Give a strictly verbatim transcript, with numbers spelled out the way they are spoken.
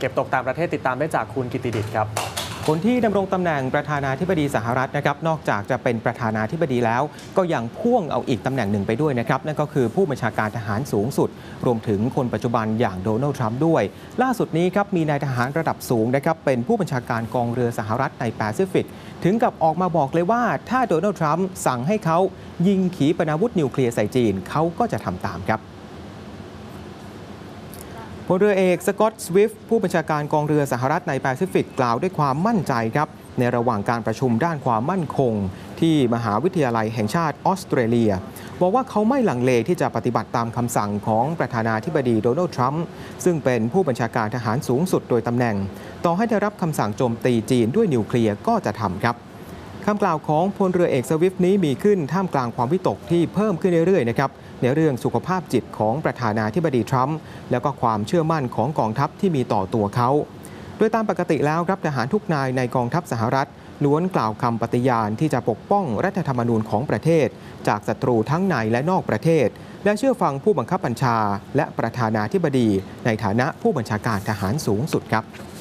เก็บตกต่างประเทศติดตามได้จากคุณกิติดิษฐ์ครับคนที่ดำรงตำแหน่งประธานาธิบดีสหรัฐนะครับนอกจากจะเป็นประธานาธิบดีแล้วก็ยังพ่วงเอาอีกตำแหน่งหนึ่งไปด้วยนะครับนั่นก็คือผู้บัญชาการทหารสูงสุดรวมถึงคนปัจจุบันอย่างโดนัลด์ทรัมป์ด้วยล่าสุดนี้ครับมีนายทหารระดับสูงนะครับเป็นผู้บัญชาการกองเรือสหรัฐในแปซิฟิกถึงกับออกมาบอกเลยว่าถ้าโดนัลด์ทรัมป์สั่งให้เขายิงขีปนาวุธนิวเคลียร์ใส่จีนเขาก็จะทำตามครับพลเรือเอกสกอตต์ สวิฟต์ผู้บัญชาการกองเรือสหรัฐในแปซิฟิกกล่าวด้วยความมั่นใจครับในระหว่างการประชุมด้านความมั่นคงที่มหาวิทยาลัยแห่งชาติออสเตรเลียบอกว่าเขาไม่ลังเลที่จะปฏิบัติตามคำสั่งของประธานาธิบดีโดนัลด์ทรัมป์ซึ่งเป็นผู้บัญชาการทหารสูงสุดโดยตำแหน่งต่อให้ได้รับคำสั่งโจมตีจีนด้วยนิวเคลียร์ก็จะทำครับคำกล่าวของพลเรือเอกสวิฟต์นี้มีขึ้นท่ามกลางความวิตกที่เพิ่มขึ้นเรื่อยๆนะครับในเรื่องสุขภาพจิตของประธานาธิบดีทรัมป์แล้วก็ความเชื่อมั่นของกองทัพที่มีต่อตัวเขาโดยตามปกติแล้วครับทหารทุกนายในกองทัพสหรัฐล้วนกล่าวคำปฏิญาณที่จะปกป้องรัฐธรรมนูญของประเทศจากศัตรูทั้งในและนอกประเทศและเชื่อฟังผู้บังคับบัญชาและประธานาธิบดีในฐานะผู้บัญชาการทหารสูงสุดครับ